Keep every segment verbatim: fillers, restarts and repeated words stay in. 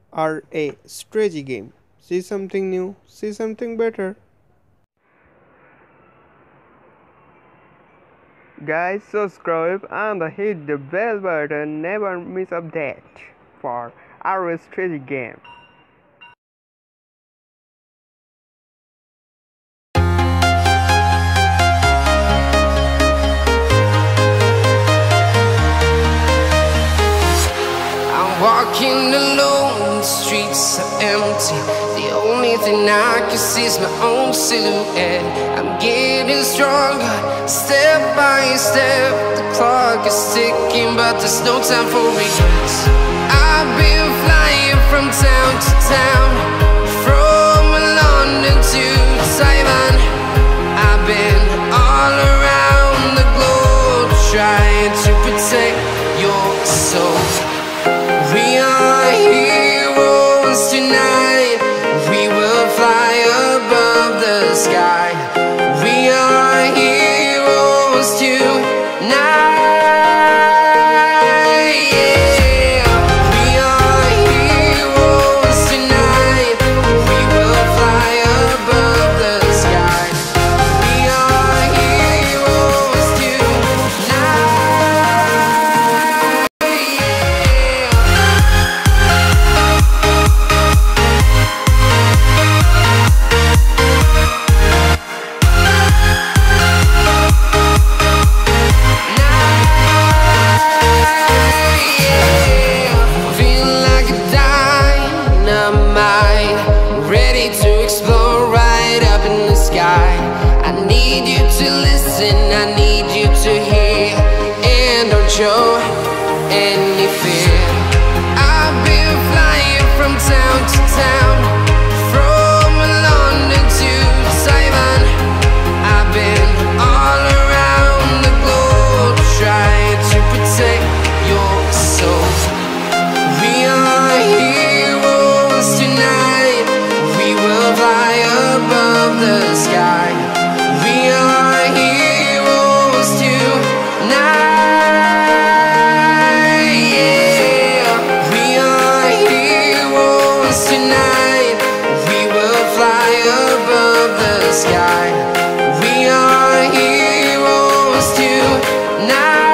are a strategy game. See something new, see something better. Guys, subscribe and hit the bell button, never miss update for our strategy game. Walking alone, the streets are empty. The only thing I can see is my own silhouette. I'm getting stronger, step by step. The clock is ticking, but there's no time for regrets. I've been flying from town to town, from London to Taiwan. I've been all around the globe, trying to protect your soul. We are heroes tonight. We will fly above the sky. We are heroes tonight. Yeah. We are heroes tonight. We will fly above the sky. We are heroes tonight. I need you to hear and don't show any fear. I've been flying from town to town, from London to Taiwan. I've been all around the globe, trying to protect your soul. We are heroes tonight. We will fly above the sky. We are heroes tonight. Yeah. We are heroes tonight. We will fly above the sky. We are heroes tonight.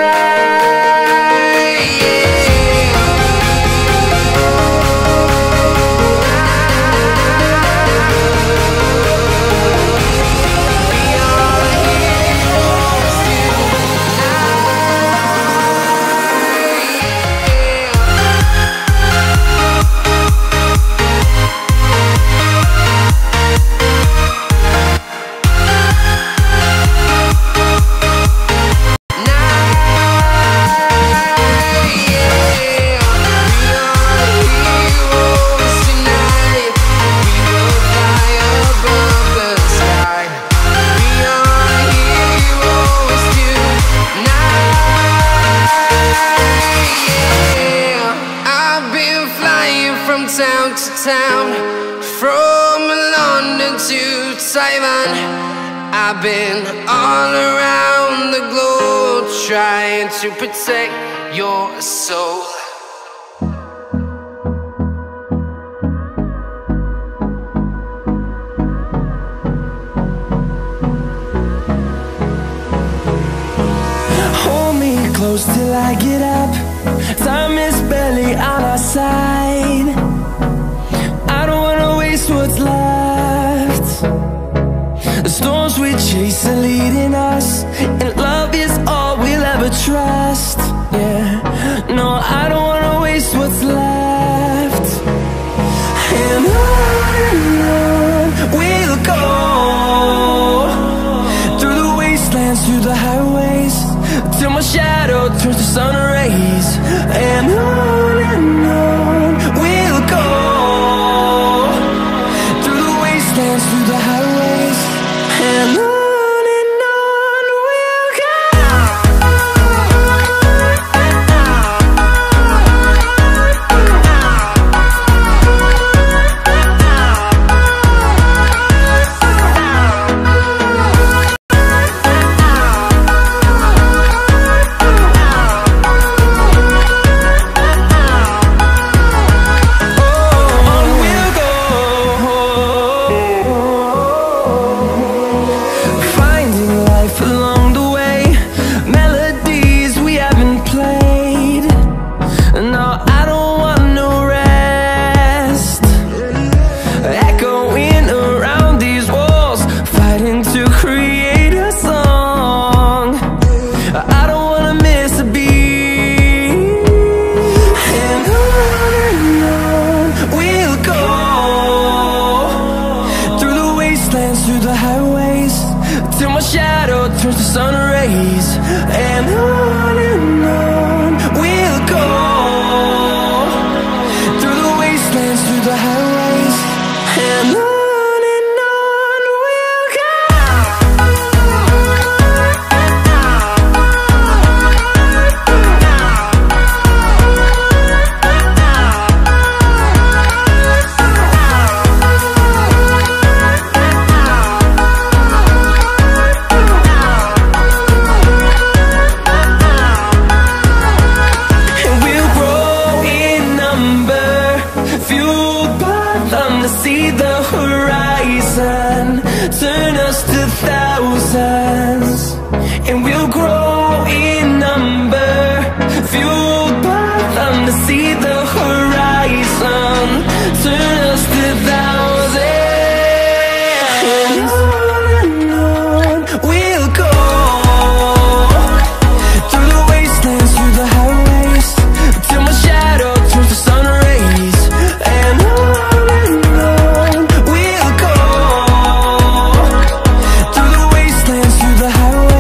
Town to town, from London to Taiwan. I've been all around the globe, trying to protect your soul. Hold me close till I get up. Time is barely on our side. I don't wanna waste what's left. The storms we chase are leading us, and love is all we'll ever trust. Yeah, no, I don't wanna waste what's left. And on and on we'll go, through the wastelands, through the highways, till my shadow turns to sun rays. And on and on we'll go, through the wastelands, through the highways, and on and on rays. And on and on we'll go, through the wastelands, through the highways. And on and on we'll go. See the horizon, turn us to thousands, and we'll grow in number, fueled by them. To see the horizon, turn us to thousands, and on and on we'll go, through the wastelands, through the highways, till my shadow turns to sun rays. And on the highway.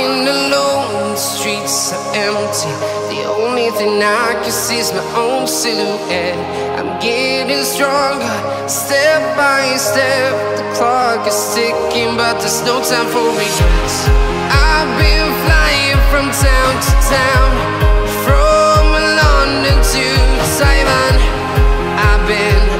Walking alone, the streets are empty. The only thing I can see is my own silhouette. I'm getting stronger, step by step. The clock is ticking, but there's no time for regrets. I've been flying from town to town, from London to Taiwan. I've been